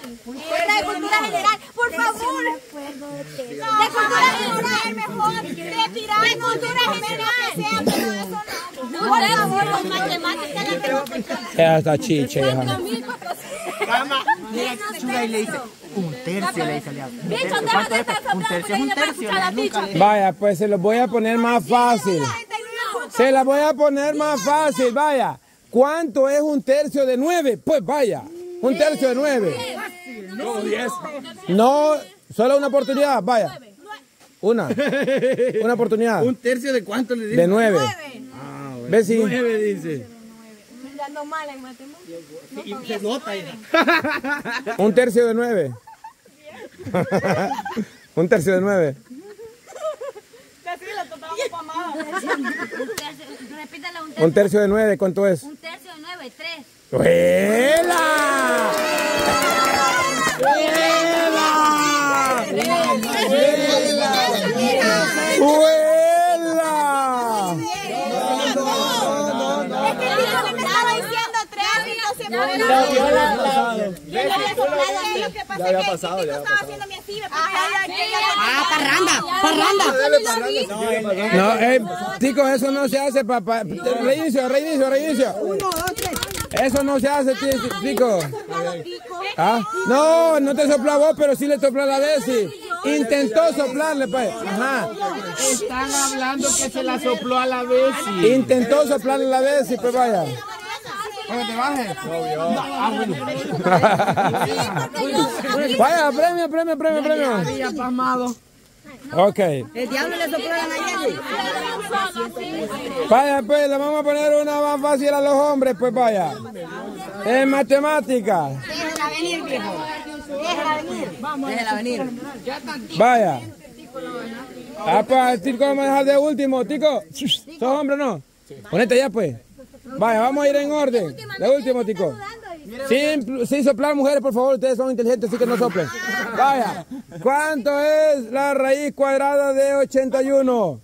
Otra de cultura general, por favor. De cultura general, mejor. De cultura general. Por favor, con matemáticas la tengo que tratar. Ya está chiche, hija. Chuga y le dice, un tercio le dice aliado. Un tercio es un tercio. Vaya, pues se los voy a poner más fácil. Se la voy a poner más fácil, vaya. ¿Cuánto es un tercio de 9? Pues vaya, un tercio de 9. No, 10. No, solo una oportunidad, vaya. Una oportunidad. ¿Un tercio de cuánto le dice? De 9. Ah, bueno. ¿Ves? Sí. 9 dice. Ando mal en matemáticas. Y se nota ya. Un tercio de 9. Un tercio de 9. Repítala Un tercio de 9, ¿cuánto es? Un tercio de 9, 3. ¡Vuela! ¡Vuela! No, chicos, eso no se hace, papá. Reinicio. 1, 2, 3. Eso no se hace, chicos. ¿Ah? No, no te sopla vos, pero sí le sopla a la Bessie. Intentó soplarle, pues. Ajá. Están hablando que se la sopló a la Bessie. Intentó soplarle a la Bessie, pues vaya. Cuando te bajes. Vaya, premio. Ya pasmado. Ok. El diablo le sopló a Nayeli. Vaya, pues, le vamos a poner una más fácil a los hombres, pues vaya. En matemáticas. Déjela venir, viejo. Déjela venir. Vaya. Ah, pues, Tico, vamos a dejar de último. Tico, ¿sos hombre o no? Ponete ya, pues. Vaya, vamos a ir en orden. De último, Tico. Sin soplar, mujeres, por favor. Ustedes son inteligentes, así que no soplen. Vaya. ¿Cuánto es la raíz cuadrada de 81?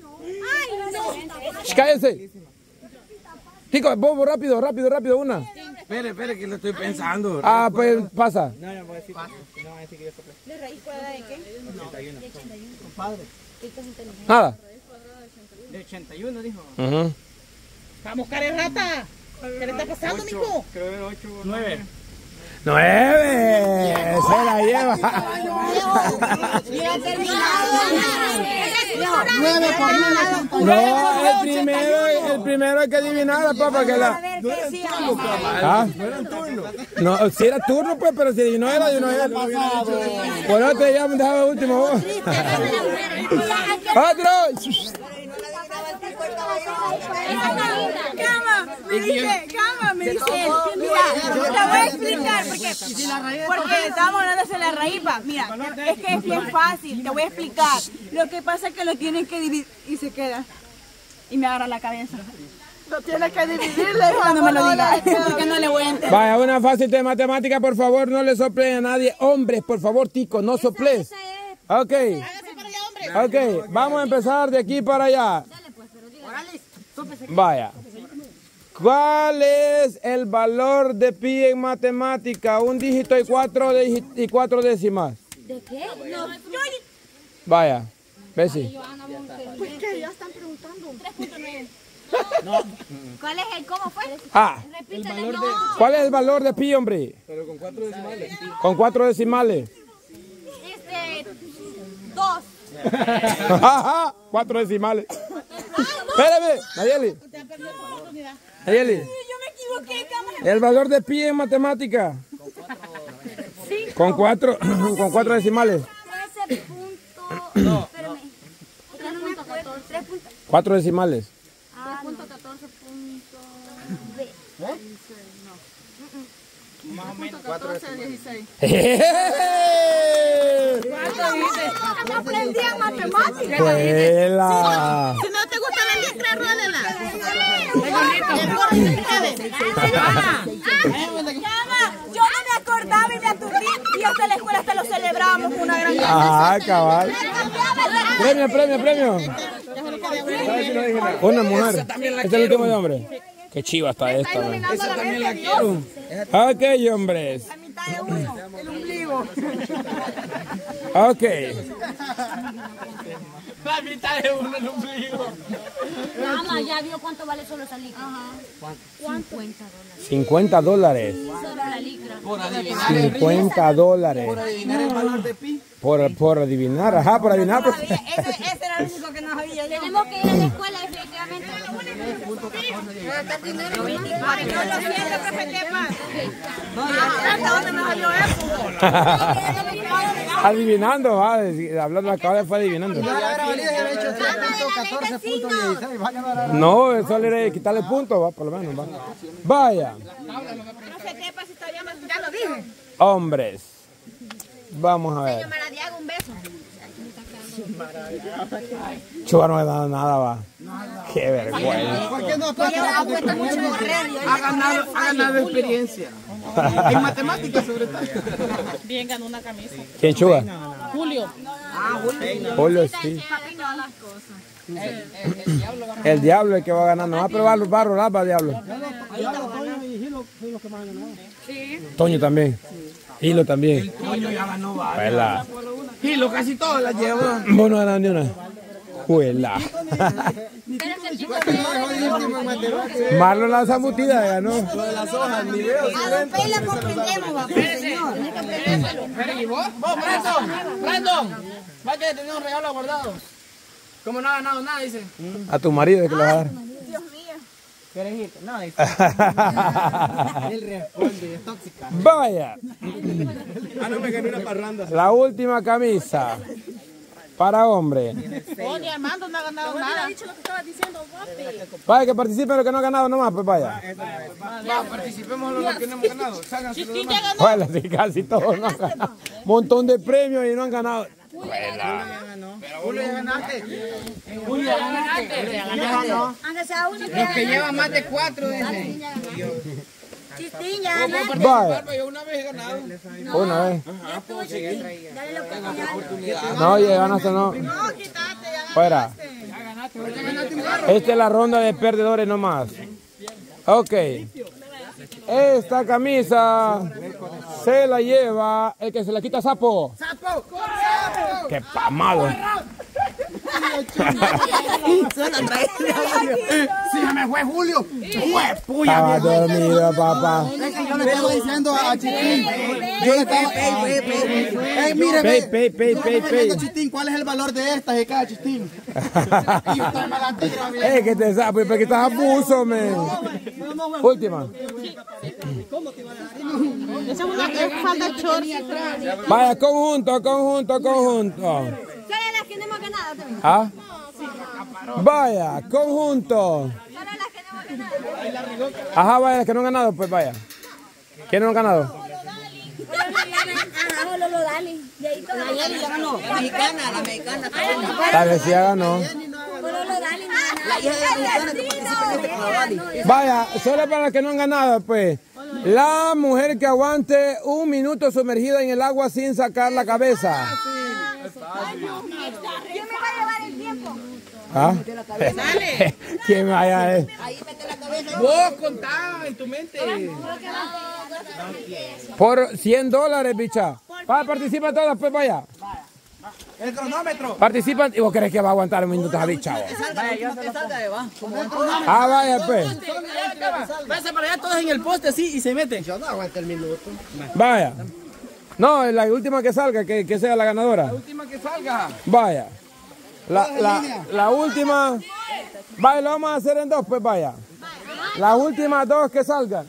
Cállense. Tico, bobo, rápido, una. Espere, que lo estoy pensando. Ah, pues pasa. No, no voy a decir. No voy a decir que yo soplé. ¿De raíz cuadrada de qué? 81. Compadre. Nada. De 81, dijo. Vamos, rata. ¿Qué le está pasando, mijo? Creo que 8. 9. 9. Se la lleva. Ya terminado. 9 por 9. No, el primero hay que adivinar, papá, que la... ¿Ah? No, si era turno, pues, pero si no era, yo no era. Por eso te llamo, dejaba último. ¡Otro! Me dice, mira, yo te voy a explicar porque estábamos hablando de la raíz, mira, es que es bien fácil, te voy a explicar. Lo que pasa es que lo tienen que dividir y se queda y me agarra la cabeza. Lo tienes que dividirle cuando me lo digas, porque no le voy a entender. Vaya, una fácil de matemática, por favor, no le soplen a nadie. Hombres, por favor, Tico, no soples. Ok. Ok, vamos a empezar de aquí para allá. Vaya. ¿Cuál es el valor de pi en matemática? Un dígito y cuatro décimas. ¿De qué? No. Vaya. Bessie. ¿Por qué? Ya están preguntando. 3.9. ¿Cuál es el cómo fue? Ah. Repítale, no. ¿Cuál es el valor de pi, hombre? Pero con 4 decimales. Con 4 decimales. 2. Ajá, 4 decimales. Espérame, Nayeli. Nayeli. Yo me equivoqué, cámara. El valor de pi en matemática. Con 4 decimales. 13 puntos. No. Espérame. 4 decimales. 3.14 B. Más o menos 4.1416. Aprendí en matemáticas. ¡Vuela! Si no te gusta la letra, ródela. Yo no me acordaba y me aturdí y hasta la escuela hasta lo celebrábamos una gran cosa. Ah, cabal. Premio. Una mujer. Este es el último de hombre. Qué chiva está esta. Esa también la quiero. Ok, hombres. La mitad de uno. El ombligo. Ok. La mitad de uno el ombligo. Mamá, ¿ya vio cuánto vale solo esa licra? ¿Cuánto? $50. Solo la licra. Por adivinar $50. por adivinar el valor de pi. Por adivinar, ajá, por adivinar. Pues. Ese era el único que no sabía yo. Tenemos que ir a la escuela definitivamente. Ay, yo lo siento, profe Tepa. ¿Hasta dónde me salió eso? Adivinando, va. Hablando acá fue adivinando. No, eso le quitarle punto, va, por lo menos, va. Vaya. Profe Tepa, si todavía ya lo dije. Hombres. Vamos a ver. Maradiaga, un beso. Chuga no ha dado nada, va. Qué vergüenza. Ha ganado experiencia. En matemáticas sobre todo. Bien, ganó una camisa. ¿Quién Chuga? Julio. Julio, sí. El diablo es el que va ganando. Va a probar los barros, va diablo. Toño también. Hilo también. Toño ya ganó Juela. Hilo casi todas las llevó. Vos no ganas ni una. Juela. Marlon la zambutida ganó. A Don Pei la comprendemos, va, señor. ¿Y vos? Brandon, va que tenía un regalo guardado. Como no ha ganado nada, dice. A tu marido es que le va a dar. Dios mío. Perejito, no, él responde, es tóxica. Vaya. No me gané una parranda. La última camisa. Para hombre. Oye, Armando no ha ganado nada. Vaya, que participen los que no han ganado nomás, pues vaya. Va, participemos en los que no hemos ganado. Chistín ya ganó. Bueno, sí, casi todos no han ganado. Montón de premios y no han ganado. Julio ya ganaste. Julio ya ganaste. Aunque sea uno. Los que llevan más de 4, dice. Chistín, ya ganaste. Vaya. Yo una vez he ganado. Una vez. Ya estuvo Chistín. Dale la oportunidad. No, oye, ganaste no. Fuera. Esta es la ronda de perdedores nomás. Ok. Esta camisa se la lleva el que se la quita sapo. ¡Sapo! ¡Qué pamado! Sí, me fue Julio. Estaba dormido, papá. Yo le estaba diciendo a Chitín. Yo le estaba. Mire, Pey. Chitín, ¿cuál es el valor de esta de cada Chitín? Que te sapo, porque estás abuso, men. Última. Esa es una falda short. Vaya, conjunto. Solo las que no hemos ganado también. ¿Ah? Vaya, conjunto. Solo las que no hemos ganado. Ajá, vaya, que no han ganado, pues vaya. ¿Quiénes no han ganado? Lolo, dale. Y ahí todo. La mexicana. Tal vez sí ya ganó. Lolo, dale. Vaya, solo para los que no han ganado, pues. La mujer que aguante 1 minuto sumergida en el agua sin sacar la cabeza. ¿Quién me va a llevar el tiempo? ¿Ah? ¿Quién vaya a ver? Vos contá en tu mente. Por $100, bicha. Participan todas, pues vaya. El cronómetro. Participan. ¿Y vos crees que va a aguantar 1 minuto esa bicha? Ah, vaya, pues. Pasa para allá todos en el poste así y se meten. Yo no aguanto el minuto. Vaya. No, la última que salga, que sea la ganadora. La última que salga. Vaya. La última. Vaya, lo vamos a hacer en 2, pues vaya. Las últimas 2 que salgan.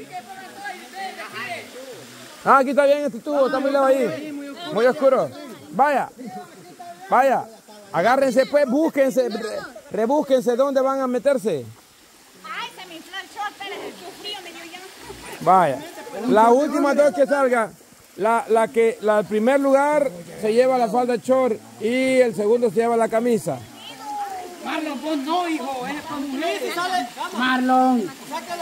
Ah, aquí está bien este tubo, está muy lejos ahí. Muy oscuro. Vaya. Agárrense pues, búsquense, rebúsquense dónde van a meterse. Ay, se me infló el short, espérate, qué frío me dio ya. Vaya. Las últimas 2 que salgan. El primer lugar se lleva la falda short y el segundo se lleva la camisa. Marlon, vos no, hijo. Es para mujeres. Marlon.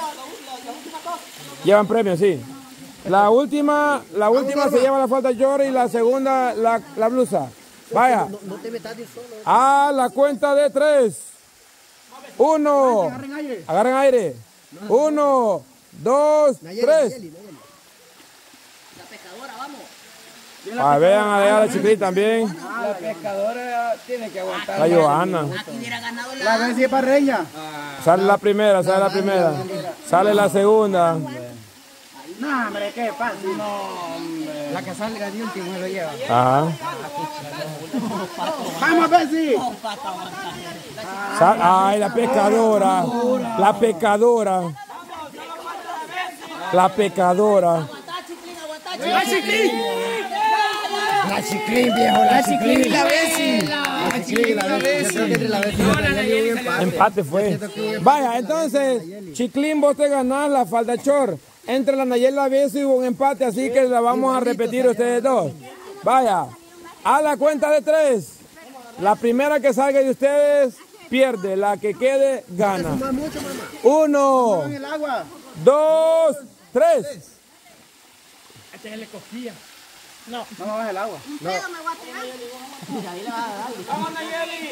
Llevan premios, sí. La última se lleva la falda short y la segunda la blusa. Vaya. A la cuenta de 3. 1. Agarren aire. 1, 2, 3. Vean allá a la Chiclín también. La pescadora tiene que aguantar. La Johanna. La Bessie Parreña. Sale la primera, sale la primera. Sale la segunda. No, hombre, qué fácil. No, hombre. La que salga de último se lo lleva. Ajá. ¡Vamos, Bessie! Ay, la pescadora. La pescadora. La pescadora. ¡La Chiclín! La Chiclín, viejo, la Chiclín y la Bessie. La Chiclín y la Bessie. Empate fue. Vaya, entonces, Chiclín, vos te ganás la falda chor. Entre la Nayel y la Bessie hubo un empate, así que la vamos a repetir ustedes dos. Vaya, a la cuenta de 3. La primera que salga de ustedes pierde, la que quede gana. 1, 2, 3. No bajes el agua. Me voy a tirar. ¡Vamos, Nayeli!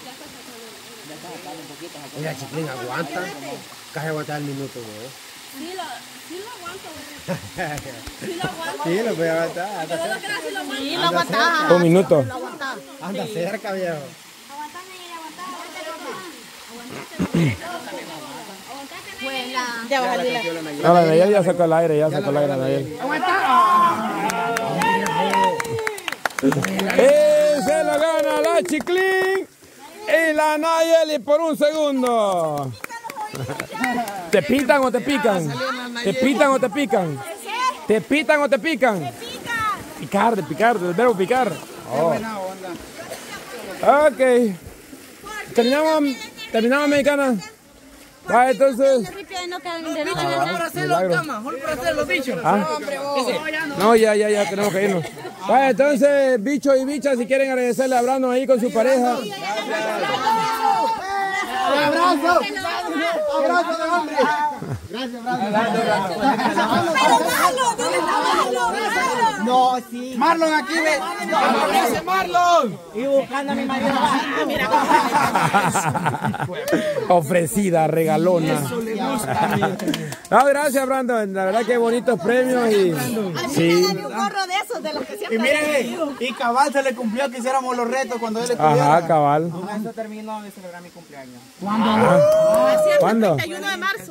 Mira, Chiclín, aguanta. Casi aguantar el minuto, güey. Sí lo aguanto. Sí lo aguanto. Sí, lo voy a aguantar. Yo no creo que sí lo aguanto. Sí, lo aguantás. Un minuto. Anda cerca, viejo. Aguantame y aguantame. Ya va a salir. No, la Nayel ya sacó el aire, ya sacó el aire, Nayel. Se lo gana la Chiclín y la Nayeli por un segundo. ¿Te pitan o te pican? ¿Te pitan o te pican? ¿Te pitan o te pican? Picar, de picar, del verbo picar. Oh. Ok. Terminamos, mexicana. Va, entonces. Por hacerlo, cama, por hacer los bichos. No, ya, tenemos que irnos. Va, entonces, bichos y bichas, si quieren agradecerle a Brandon ahí con su pareja. ¡Abrazo! ¡Abrazo de hombre! Gracias, Brandon. No, sí. Marlon aquí ve. ¡Abrace, Marlon! Y buscando a mi marido. Ofrecida, regalona. No, gracias, Brandon. La verdad que bonitos premios y sí. un gorro de esos de los que siempre. Y miren, y cabal se le cumplió que hiciéramos los retos cuando él estuviera. Ajá, cabal. Con eso terminó de celebrar mi cumpleaños. ¿Cuándo? 31 de marzo.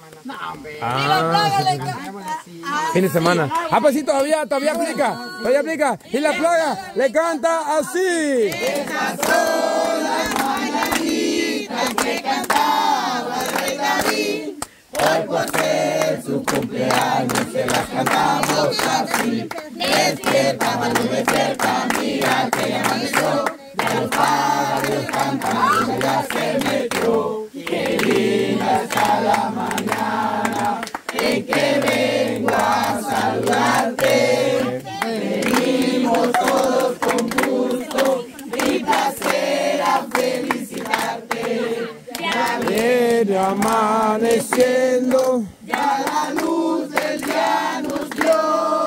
Fin de semana. Ah, pues sí, todavía aplica. Todavía aplica. Y la plaga le canta así. Esas son las mañanitas que cantaba el rey David. Hoy por ser su cumpleaños se las cantamos así. Despierta, Manu, despierta, mira que ya amaneció. Ya los pájaros cantan, ya se metió. Qué linda está la mañana en que vengo a saludarte. Venimos todos con gusto y placer a felicitarte. Ya Viene amaneciendo. ya la luz del día nos dio.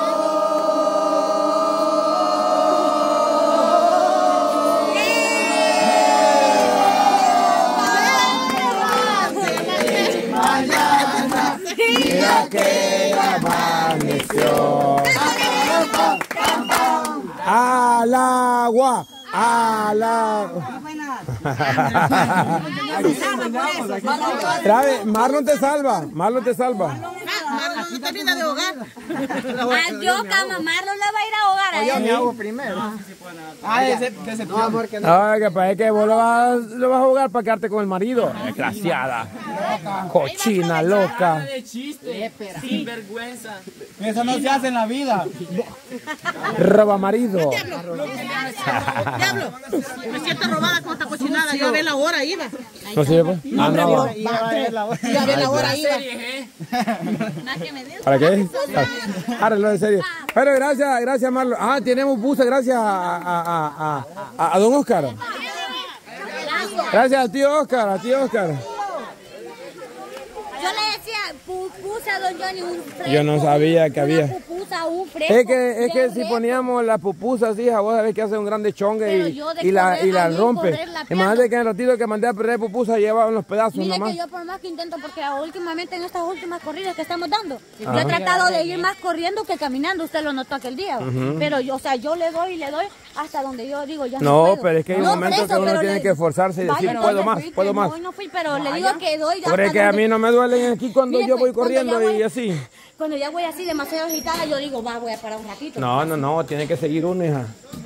Mira que amaneció. Al agua. Al agua. Trae, Marlon te salva. Marlon te salva. Marlon termina de ahogar. Yo, cama, Marlon la va a ir a ahogar a Yo él. me hago primero. No, amor, que no. Ay, que parece que vos lo vas a jugar para quedarte con el marido. Desgraciada. Cochina, loca. De chiste. Sin vergüenza. Eso no se hace en la vida. Roba marido. Diablo, me siento robada con esta cochinada. Ya ve la hora, iba. ¿No sirve? Ah, no. Ya ve la hora, iba. Más que me dio. ¿Para qué? Áralo de serio. Pero gracias Marlon. Ah, tenemos buses gracias a don Oscar. Gracias a tío Oscar, Yo le decía, pupusa, don Johnny, un fresco. Yo no sabía que había. Una pupusa, un fresco. Es que de si fresco. poníamos las pupusas, hija, vos sabés que hace un grande chongue Pero y yo de la correr rompe. correr la Imagínate que en el ratito que mandé a perder pupusas llevaban los pedazos Mire nomás. que yo por más que intento, porque últimamente en estas últimas corridas que estamos dando, yo he tratado de ir más corriendo que caminando, usted lo notó aquel día, pero yo, o sea, yo le doy y donde yo digo ya no puedo. Pero es que hay un momento que uno tiene que esforzarse y decir, puedo más, puedo más. Hoy no fui, pero le digo que doy. ¿Crees que a mí no me duelen aquí cuando Mire, yo voy pues, cuando corriendo ya voy- y así? Cuando ya voy así demasiado agitada, yo digo, voy a parar un ratito. No, tiene que seguir uno, hija.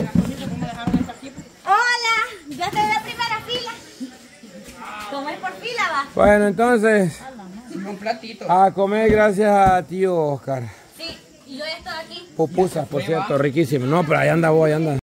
Hola, ya estoy en la primera fila. Como es por fila, va. Bueno, entonces, Un platito. a comer gracias a tío Oscar. Sí, y yo ya estoy aquí. Pupusas, por cierto, riquísimas. No, pero ahí anda vos, ahí anda.